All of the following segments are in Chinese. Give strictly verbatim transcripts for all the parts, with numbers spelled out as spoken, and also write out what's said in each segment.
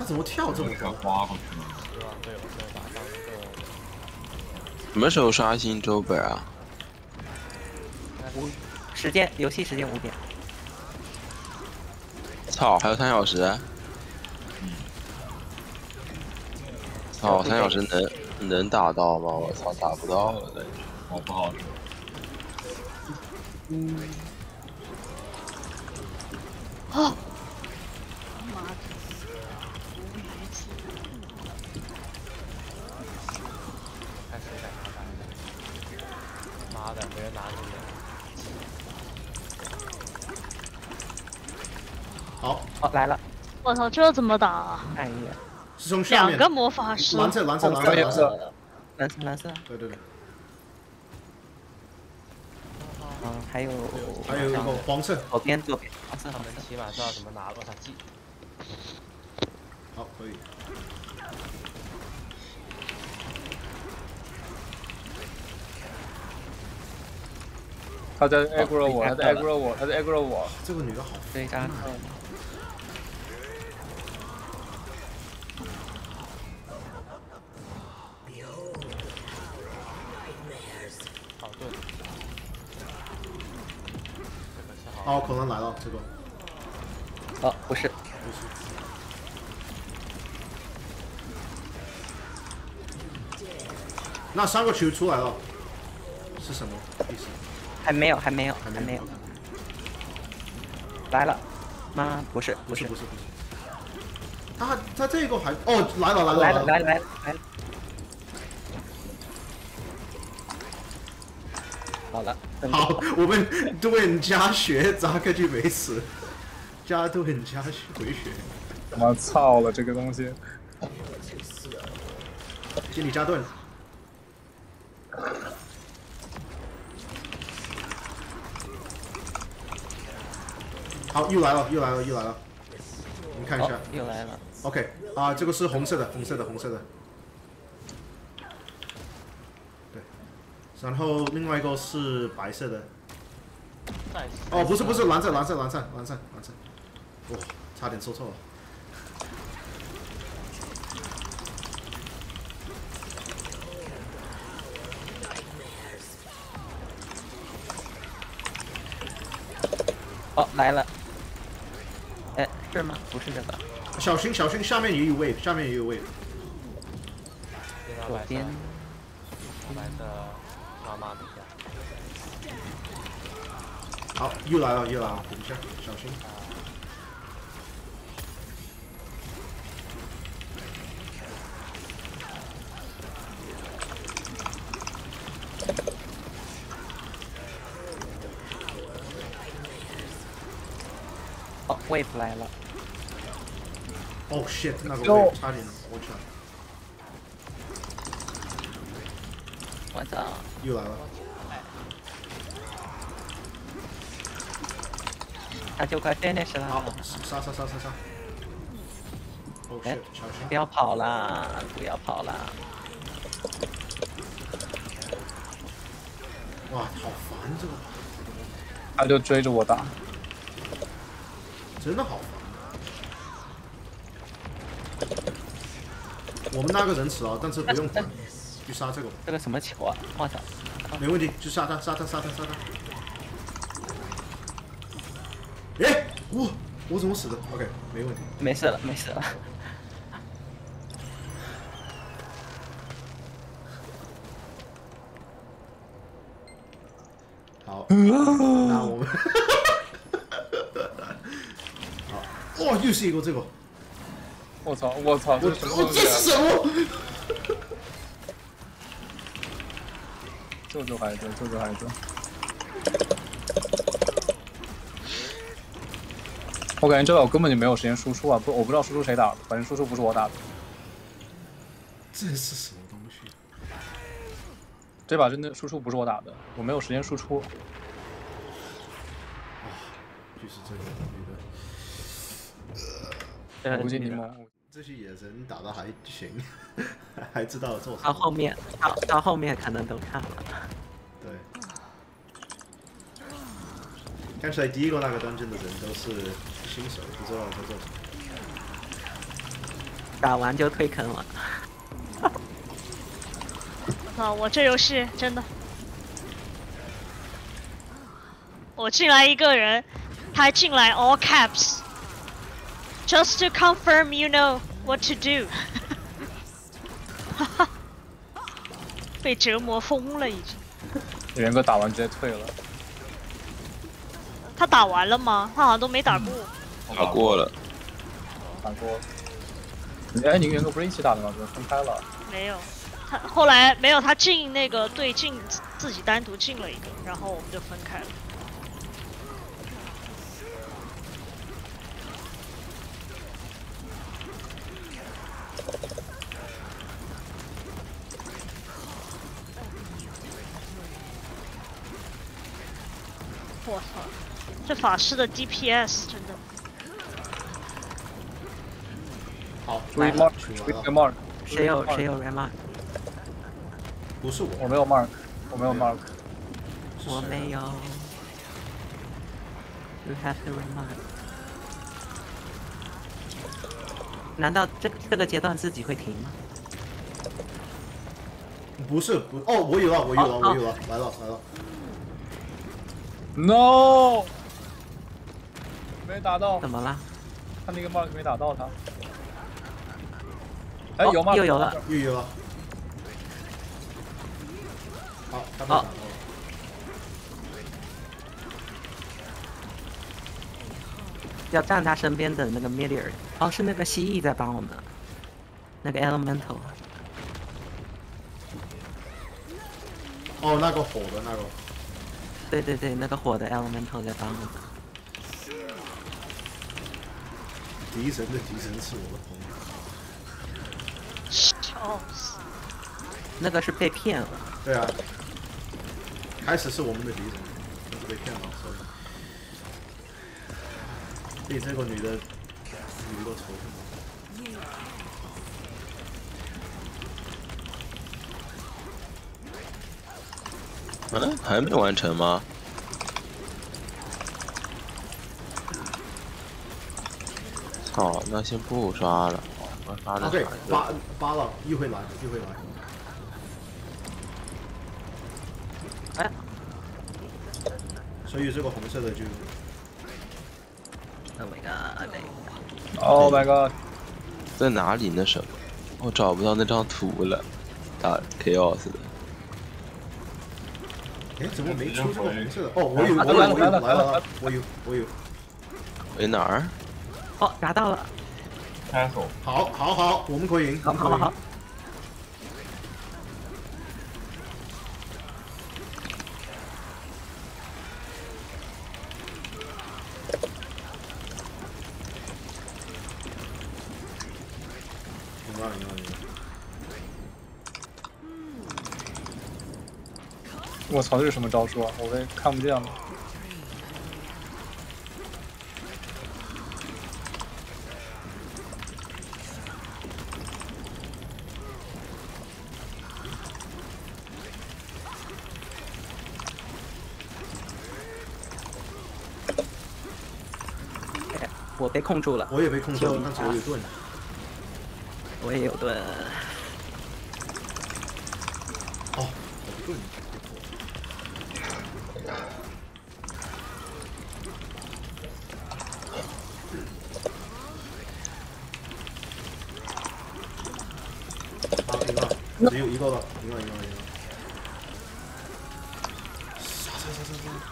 他怎么跳这么高？ 刮过去了。 希望队友能打上一个。 什么时候刷新周本啊？ 五时间，游戏时间五点。 操，还有三小时。 嗯。 操，三小时能能打到吗？我操，打不到了，感觉。 我不好说。 嗯。 啊！妈的！ 看谁敢拿来的？妈的，没人拿这个。 好， 哦，来了。 我操，这怎么打啊？ 哎呀， 是从下面。 两个魔法师。 蓝色，蓝色，蓝色，蓝色， 蓝色，蓝色。 对对对。 嗯，还有还有一个黄色， 左边左边黄色， 他们起码知道怎么拿洛塔基。 好，可以。 他在 aggro 我，他在 aggro 我，他在 aggro 我。 这个女的好对战。 好盾。 哦，可能来了这个。 哦，不是。 不是。那三个球出来了，是什么意思？ 还没有，还没有， 还没有。来了，吗？不是， 不是， 不是，不是。他他这个还哦来了来了来了来了来了来了。好了。 好，我们队员加血，扎克就没死。加队员加回血。 他妈操了这个东西！ 经理加盾。好，又来了，又来了，又来了。我们看一下。 哦、又来了。 OK， 啊、呃，这个是红色的，红色的，红色的。对。然后另外一个是白色的。哦，不是不是，蓝色蓝色蓝色蓝色蓝色。哇、哦，差点说错了。 哦，来了。哎，是吗？不是这个。 小心小心，下面也有位，下面也有位。 左边。 白色妈妈底下。 好，又来了又来了，等一下，小心。 哦 ，wave 来了。 哦 shit， 那个 wave 差点活起来。 我操！ 又来了。 他就快 finish 了。 好，杀杀杀杀杀！哦 shit， 小心！ 不要跑啦！不要跑啦！ 哇，好烦这个。 他就追着我打。 真的好烦。我们那个人死了，但是不用管，去杀这个。 这个什么球啊！我操！ 没问题，就杀他，杀他，杀他，杀他。哎，我我怎么死的 ？OK， 没问题。 没事了，没事了。 好，那我们。好，哇，又是一个这个。 我操！我操！这是什么东西？ 这是什么？ 救救孩子！救救孩子！我感觉这把我根本就没有时间输出啊！不，我不知道输出谁打的，反正输出不是我打的。 这是什么东西？ 这把真的输出不是我打的，我没有时间输出。 啊，就是这个女的。 估计你们这些野人打的还行，还知道做啥。 到后面，到到后面可能都看了。 对。刚才第一个那个端阵的人都是新手，不知道在做什么。 打完就退坑了。 啊，我这游戏真的，我进来一个人，他还进来 all caps，just to confirm you know what to do 。哈哈，被折磨疯了已经。 元哥打完直接退了。 他打完了吗？他好像都没打过。 打过了。 打过了。哎，你跟元哥不是一起打的吗？怎么分开了？ 没有。他后来没有，他进那个队进自己单独进了一个，然后我们就分开了。我操，这法师的 D P S 真的。 好， 注意 mark， 注意 mark。 谁有谁有 remark？ 不是我， 我没有 mark， 我没有 mark。 我没有。You have to remark。难道这这个阶段自己会停吗？ 不是不哦，我有了，我有了，我有了，来了来了。 No， 没打到。 怎么了？ 他那个 mark 没打到他。哎，有 mark 又有了， 又有了。好，他被打到了。 要站他身边的那个 meteor， 哦，是那个蜥蜴在帮我们，那个 elemental。 哦，那个火的那个。 对对对，那个火的 elemental 在帮我们。 敌神的敌神是我的朋友。 笑死！ 那个是被骗了。 对啊，开始是我们的敌人，但是被骗了，所以被这个女的女的仇恨。嗯，还没完成吗？操，那先不刷了，我刷了。 OK， 八八了，一会来，一会来。 哎， 所以这个红色的就。 Oh my god！ Oh my god！ 在哪里？那什么？我找不到那张图了，打 Chaos 的。 哎，怎么没出这个红色的？哦，我有，我有，我有，来了，我有，我有。 喂，哪儿？ 哦，拿到了。 开手。 好，好，好，我们可以赢。 好好好。 赢了，赢了，赢了。 我操，这是什么招数啊？我被看不见了。 我被控住了。 我也被控住了，但是我有盾。 我也有盾。 哦，有盾。好，赢了，只有一个了，赢了，赢了，赢了。杀杀杀杀杀！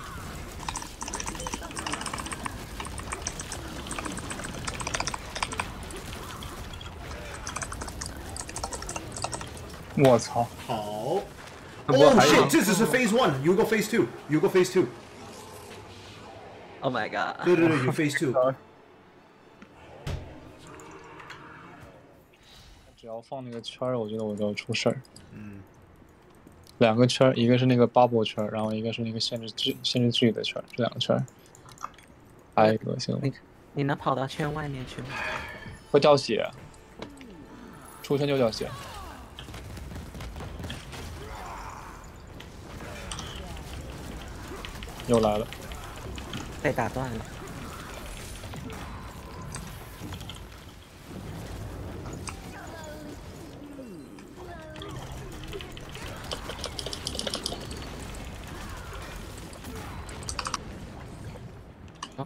我操！ 好。 哦 shit， 这只是 phase one， 有个 phase two， 有个 phase two。Oh my god！ 对对对，有 phase two。 只要放那个圈儿，我觉得我就要出事儿。 嗯。 两个圈儿，一个是那个 bubble 圈儿，然后一个是那个限制距限制距离的圈儿，这两个圈儿太恶心了。 你你能跑到圈外面去吗？ 会掉血，出圈就掉血。又来了， 被打断了。 哦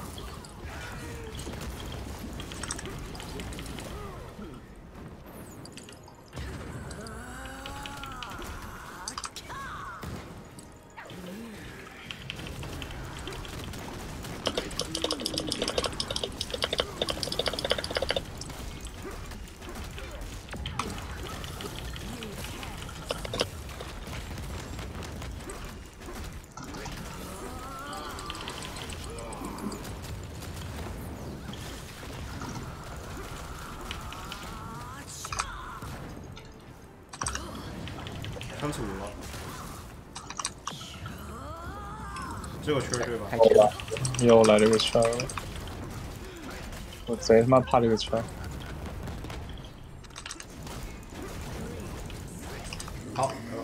三十五了，这个圈对吧？ 开圈好吧，又来这个圈了，我贼他妈怕这个圈。 好，来了。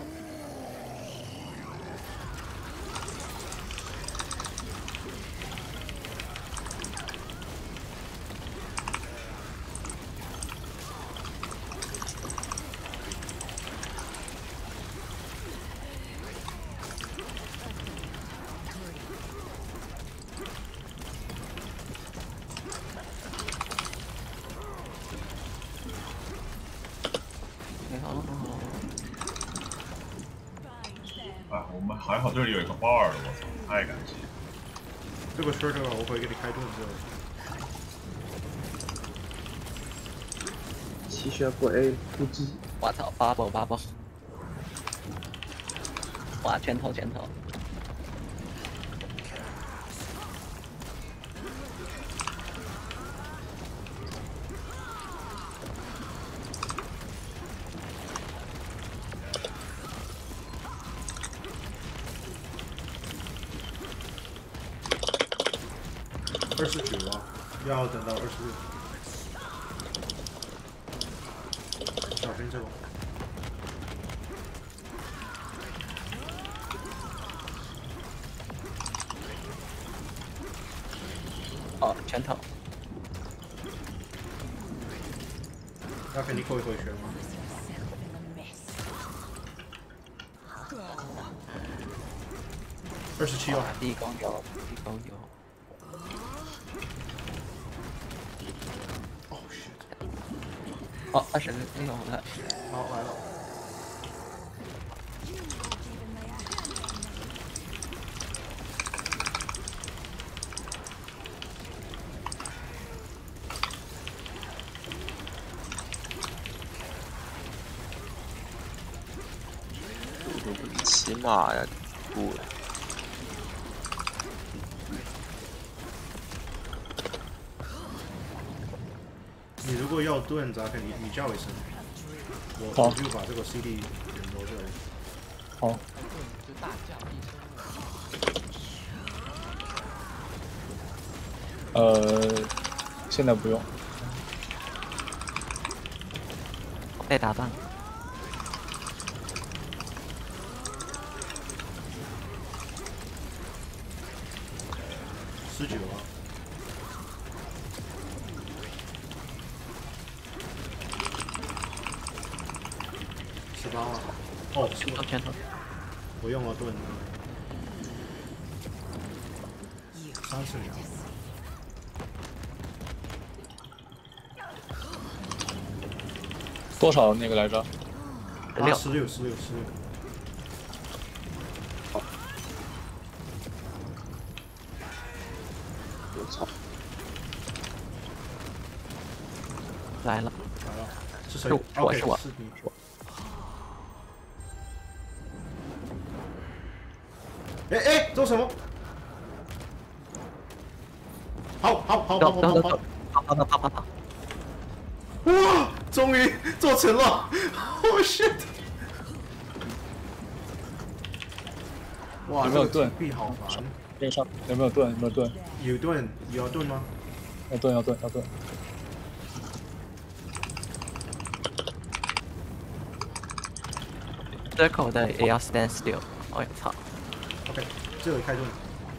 你好， 哎，我们还好这里有一个 bar 的，我操，太感谢。 这个圈对吧？我会给你开盾之后。 吸血鬼突击， 我操，bubble bubble，哇，拳头拳头， 二十九了，要等到二十六。小心这个。 哦，拳头， 要给你扣一回血吗？二十七哦。 地沟油，地沟油。 哦 shit！ 哦，二十六了， 好来了。 骑马呀，不。 你如果要盾，咋肯你你叫一声，我好我就把这个 C D 点到这里。 好， 就大叫一声。 呃，现在不用。 被打断。 十九了。十八了。哦，是拳头拳头， 我用了盾。三十秒。 多少那个来着？ 六十六，十六，十六。 我操！ 来了， 来了，是谁？ 是我 OK， 是我是你。哎哎，做什么？好好好走好好好走走走，跑跑跑跑跑跑， 哇！终于做成了！Oh shit！哇， 有没有盾币好烦。 这个上有没有盾？有没有盾？ 有盾，有要盾吗？ 要盾要盾要盾。 circle 的也要 stand still。我操！ OK， 这里开盾。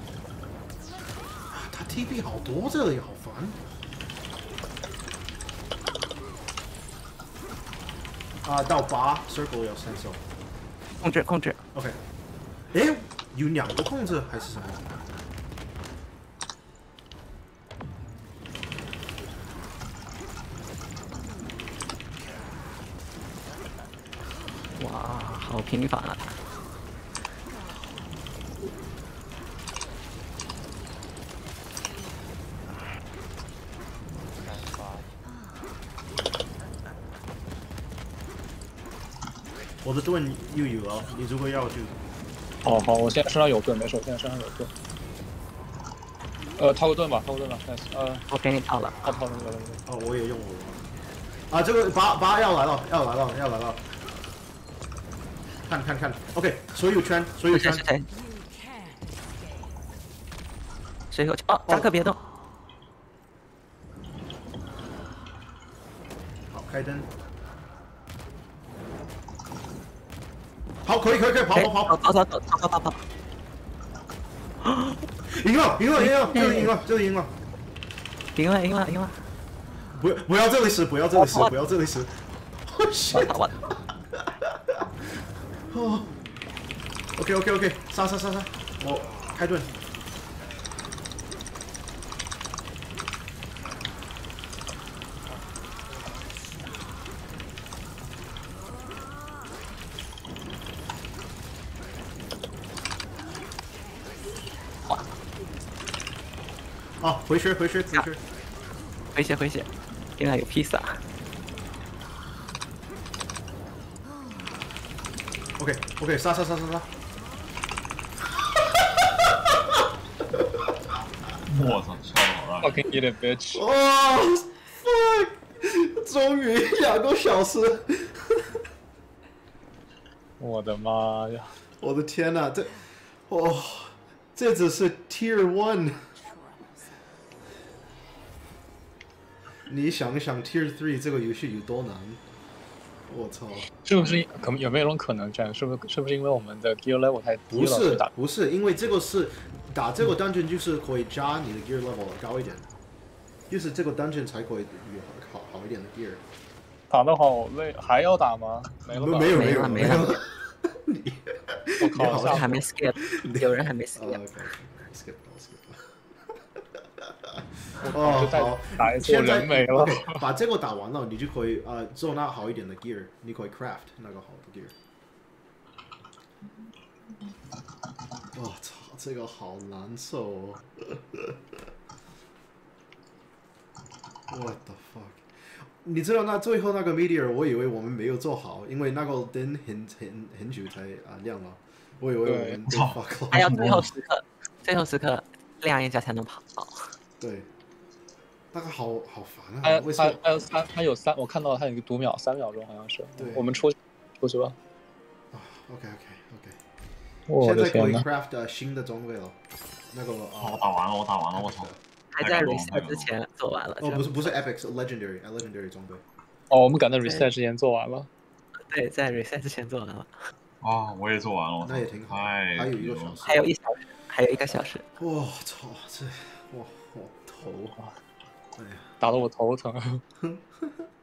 他 T P 好多，这里好烦。啊，到八 circle 要伸手。 控制控制。 OK。哎，有两个控制还是什么？ 好频繁啊！ 我的盾又有了，你如果要就。 哦好，我现在身上有盾，没事，我现在身上有盾。呃，掏个盾吧，掏个盾吧 ，nice。呃， 我给你掏了， 掏掏那个。 哦，我也用我的。啊，这个八八要来了，要来了，要来了。看看看 ，OK， 所有圈，所有圈。 谁谁谁有？哦，扎克别动。 好，开灯。好，可以可以可以，跑跑跑跑跑跑跑跑跑跑。 赢了赢了赢了，这里赢了这里赢了， 赢了赢了赢了。 不不要这里死，不要这里死，不要这里死。我 shit！ 哦 ，OK OK OK， 杀杀杀杀，我开盾。啊，回血回血回血， 回血回血，原来有披萨。 OK OK， 杀杀杀杀杀！ 我操，笑得好烂 ！Fucking eat it, bitch！ 哇 ，fuck！ 终于两个小时。 我的妈呀！ 我的天哪，这，哦，这只是 Tier One。你想一想 ，Tier Three 这个游戏有多难？我操！ 是不是可有没有一种可能这样？是不是是不是因为我们的 Gear Level 太低了？ 不是不是，因为这个是打这个 Dungeon 就是可以加你的 Gear Level 高一点，就是这个 Dungeon 才可以有好好一点的 Gear。 打得好累，还要打吗？没了吧？ 没有没有没了。 你， 我靠！ 有人还没 skip， 有人还没 skip。 哦，好， 打一次人没了。 Okay, 把这个打完了，你就可以呃做那好一点的 gear， 你可以 craft 那个好的 gear。我操，这个好难受哦。What the fuck？ 你知道那最后那个 meteor， 我以为我们没有做好，因为那个灯很很很久才啊亮了，我以为我们被 fuck 了。 还要最后时刻，最后时刻亮一下才能跑。 对。那个好好烦啊！ 还还还有三，还有三，我看到它有一个读秒，三秒钟好像是。 对， 我们出出去吧。 啊 ，OK OK OK。 我的天呐！现在可以 craft 新的装备了。那个啊，我打完了，我打完了，我操！ 还在 reset 之前做完了。 哦，不是不是 epic，legendary legendary 装备。 哦，我们赶在 reset 之前做完了。 对，在 reset 之前做完了。 啊，我也做完了， 那也挺好。 还有一个小时。 还有一小时，还有一个小时。 我操，这我我头啊！哎呀， 打得我头疼。